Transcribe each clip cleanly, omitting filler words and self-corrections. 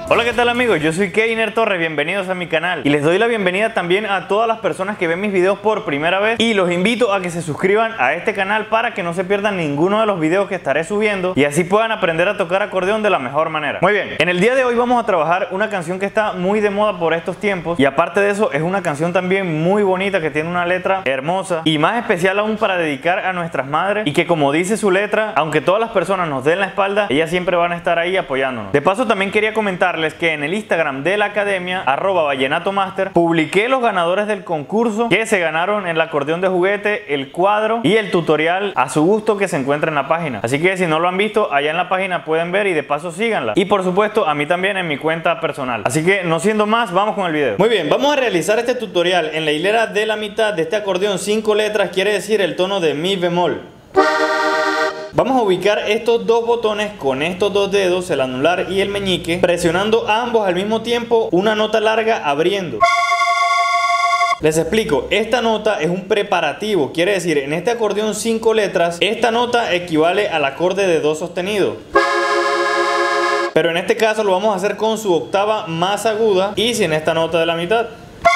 Hola, ¿qué tal amigos? Yo soy Keiner Torres, bienvenidos a mi canal y les doy la bienvenida también a todas las personas que ven mis videos por primera vez y los invito a que se suscriban a este canal para que no se pierdan ninguno de los videos que estaré subiendo y así puedan aprender a tocar acordeón de la mejor manera. Muy bien, en el día de hoy vamos a trabajar una canción que está muy de moda por estos tiempos y aparte de eso es una canción también muy bonita que tiene una letra hermosa y más especial aún para dedicar a nuestras madres y que, como dice su letra, aunque todas las personas nos den la espalda, ellas siempre van a estar ahí apoyándonos. De paso también quería comentarles que en el Instagram de la academia @vallenatomaster publiqué los ganadores del concurso que se ganaron el acordeón de juguete, el cuadro y el tutorial a su gusto que se encuentra en la página. Así que si no lo han visto, allá en la página pueden ver y de paso síganla. Y por supuesto a mí también en mi cuenta personal. Así que no siendo más, vamos con el video. Muy bien, vamos a realizar este tutorial en la hilera de la mitad de este acordeón 5 letras, quiere decir el tono de mi bemol. Vamos a ubicar estos dos botones con estos dos dedos, el anular y el meñique, presionando ambos al mismo tiempo una nota larga abriendo. Les explico, esta nota es un preparativo, quiere decir en este acordeón 5 letras, esta nota equivale al acorde de do sostenido. Pero en este caso lo vamos a hacer con su octava más aguda y sin esta nota de la mitad.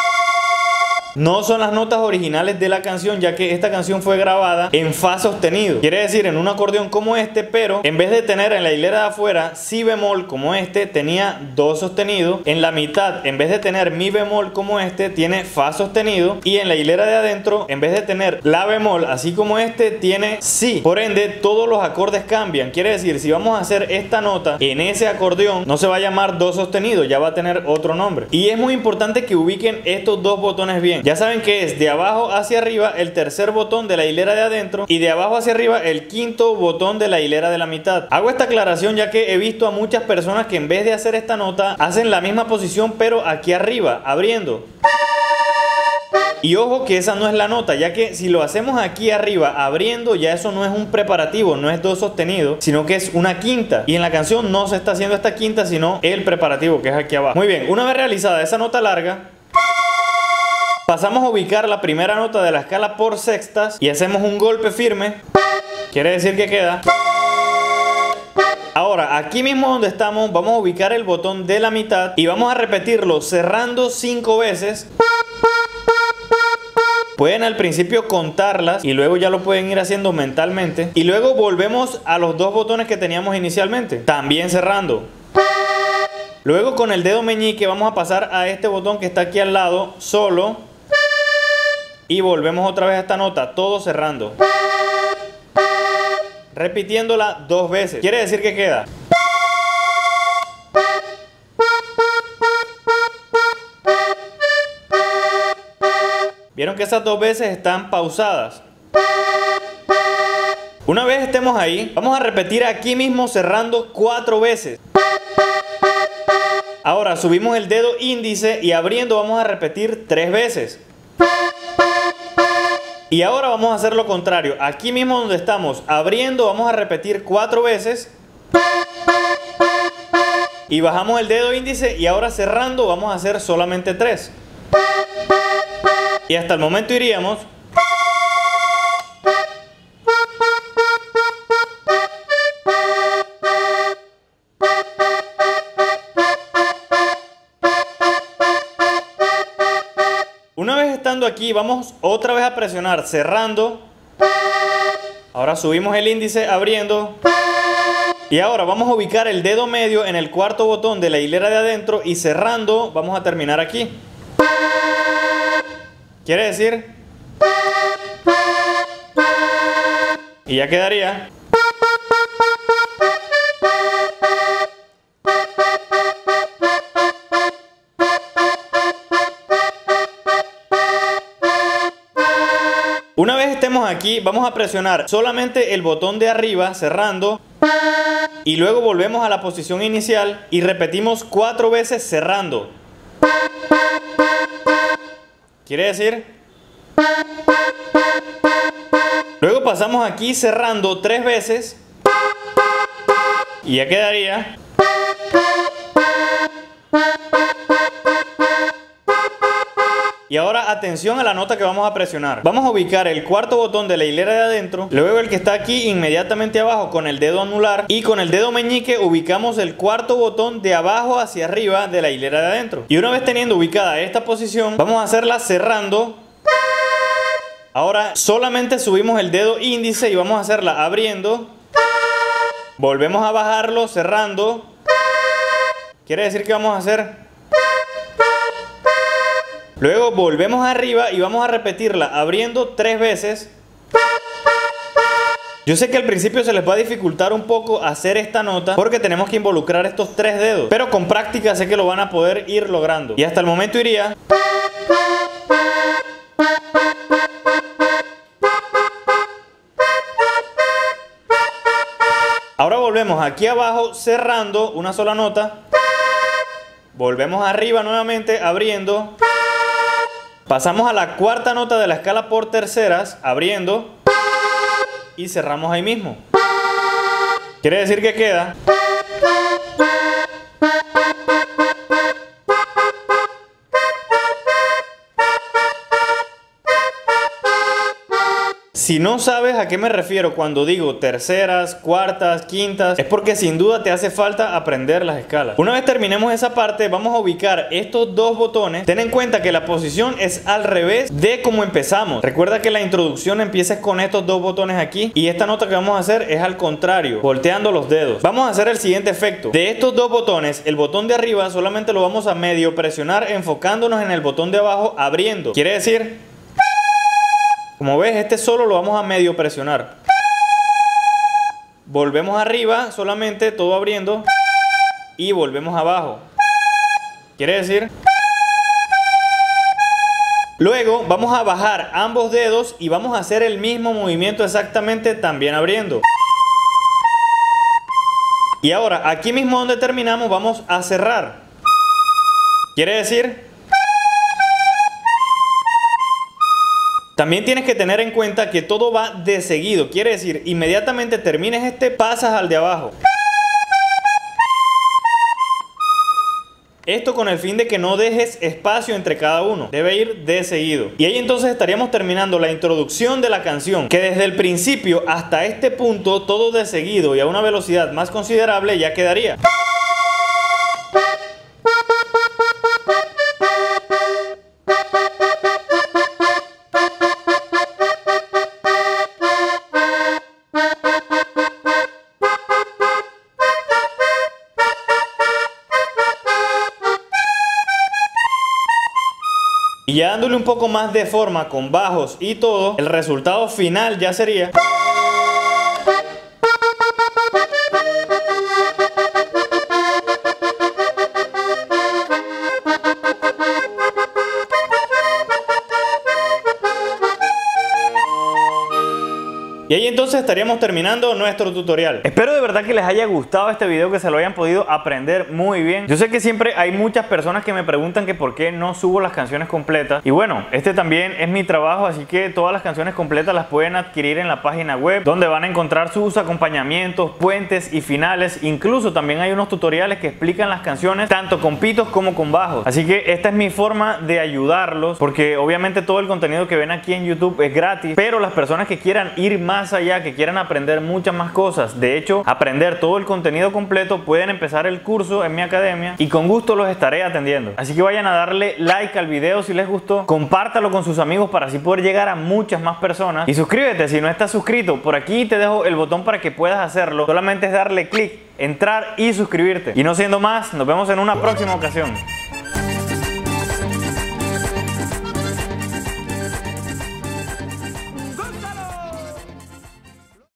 No son las notas originales de la canción, ya que esta canción fue grabada en fa sostenido, quiere decir en un acordeón como este, pero en vez de tener en la hilera de afuera si bemol como este, tenía do sostenido. En la mitad, en vez de tener mi bemol como este, tiene fa sostenido, y en la hilera de adentro, en vez de tener la bemol así como este, tiene si. Por ende todos los acordes cambian, quiere decir si vamos a hacer esta nota en ese acordeón no se va a llamar do sostenido, ya va a tener otro nombre. Y es muy importante que ubiquen estos dos botones bien. Ya saben que es de abajo hacia arriba el tercer botón de la hilera de adentro y de abajo hacia arriba el quinto botón de la hilera de la mitad. Hago esta aclaración ya que he visto a muchas personas que en vez de hacer esta nota hacen la misma posición pero aquí arriba, abriendo. Y ojo que esa no es la nota, ya que si lo hacemos aquí arriba abriendo, ya eso no es un preparativo, no es do sostenido, sino que es una quinta. Y en la canción no se está haciendo esta quinta, sino el preparativo que es aquí abajo. Muy bien, una vez realizada esa nota larga, pasamos a ubicar la primera nota de la escala por sextas y hacemos un golpe firme, quiere decir que queda. Ahora, aquí mismo donde estamos, vamos a ubicar el botón de la mitad y vamos a repetirlo cerrando 5 veces. Pueden al principio contarlas y luego ya lo pueden ir haciendo mentalmente. Y luego volvemos a los dos botones que teníamos inicialmente, también cerrando. Luego con el dedo meñique vamos a pasar a este botón que está aquí al lado, solo. Y volvemos otra vez a esta nota, todo cerrando. Repitiéndola 2 veces. Quiere decir que queda. Vieron que esas 2 veces están pausadas. Una vez estemos ahí, vamos a repetir aquí mismo cerrando 4 veces. Ahora subimos el dedo índice y abriendo vamos a repetir 3 veces. Y ahora vamos a hacer lo contrario. Aquí mismo donde estamos abriendo vamos a repetir 4 veces. Y bajamos el dedo índice y ahora cerrando vamos a hacer solamente 3. Y hasta el momento iríamos. Una vez estando aquí, vamos otra vez a presionar cerrando. Ahora subimos el índice abriendo. Y ahora vamos a ubicar el dedo medio en el cuarto botón de la hilera de adentro y cerrando vamos a terminar aquí. Quiere decir. Y ya quedaría. Una vez estemos aquí, vamos a presionar solamente el botón de arriba, cerrando. Y luego volvemos a la posición inicial y repetimos 4 veces cerrando. Quiere decir. Luego pasamos aquí cerrando 3 veces. Y ya quedaría. Y ahora atención a la nota que vamos a presionar. Vamos a ubicar el cuarto botón de la hilera de adentro, luego el que está aquí inmediatamente abajo con el dedo anular, y con el dedo meñique ubicamos el cuarto botón de abajo hacia arriba de la hilera de adentro. Y una vez teniendo ubicada esta posición, vamos a hacerla cerrando. Ahora solamente subimos el dedo índice y vamos a hacerla abriendo. Volvemos a bajarlo, cerrando. Quiere decir que vamos a hacer... Luego volvemos arriba y vamos a repetirla abriendo 3 veces. Yo sé que al principio se les va a dificultar un poco hacer esta nota porque tenemos que involucrar estos 3 dedos, pero con práctica sé que lo van a poder ir logrando. Y hasta el momento iría... Ahora volvemos aquí abajo cerrando una sola nota. Volvemos arriba nuevamente abriendo. Pasamos a la cuarta nota de la escala por terceras, abriendo, y cerramos ahí mismo. Quiere decir que queda... Si no sabes a qué me refiero cuando digo terceras, cuartas, quintas, es porque sin duda te hace falta aprender las escalas. Una vez terminemos esa parte, vamos a ubicar estos 2 botones. Ten en cuenta que la posición es al revés de como empezamos. Recuerda que la introducción empieza con estos 2 botones aquí, y esta nota que vamos a hacer es al contrario, volteando los dedos. Vamos a hacer el siguiente efecto. De estos 2 botones, el botón de arriba solamente lo vamos a medio presionar enfocándonos en el botón de abajo abriendo. Quiere decir... Como ves, este solo lo vamos a medio presionar. Volvemos arriba, solamente todo abriendo. Y volvemos abajo. Quiere decir... Luego vamos a bajar ambos dedos y vamos a hacer el mismo movimiento exactamente también abriendo. Y ahora, aquí mismo donde terminamos, vamos a cerrar. Quiere decir... También tienes que tener en cuenta que todo va de seguido. Quiere decir, inmediatamente termines este, pasas al de abajo. Esto con el fin de que no dejes espacio entre cada uno. Debe ir de seguido. Y ahí entonces estaríamos terminando la introducción de la canción, que desde el principio hasta este punto, todo de seguido y a una velocidad más considerable ya quedaría. Y ya dándole un poco más de forma con bajos y todo, el resultado final ya sería... Y ahí entonces estaríamos terminando nuestro tutorial. Espero de verdad que les haya gustado este video, que se lo hayan podido aprender muy bien. Yo sé que siempre hay muchas personas que me preguntan que por qué no subo las canciones completas. Y bueno, este también es mi trabajo, así que todas las canciones completas las pueden adquirir en la página web, donde van a encontrar sus acompañamientos, puentes y finales. Incluso también hay unos tutoriales que explican las canciones tanto con pitos como con bajos. Así que esta es mi forma de ayudarlos, porque obviamente todo el contenido que ven aquí en YouTube es gratis, pero las personas que quieran ir más allá, que quieran aprender muchas más cosas, de hecho aprender todo el contenido completo, pueden empezar el curso en mi academia y con gusto los estaré atendiendo. Así que vayan a darle like al video si les gustó, compártalo con sus amigos para así poder llegar a muchas más personas, y suscríbete si no estás suscrito. Por aquí te dejo el botón para que puedas hacerlo, solamente es darle clic, entrar y suscribirte. Y no siendo más, nos vemos en una próxima ocasión.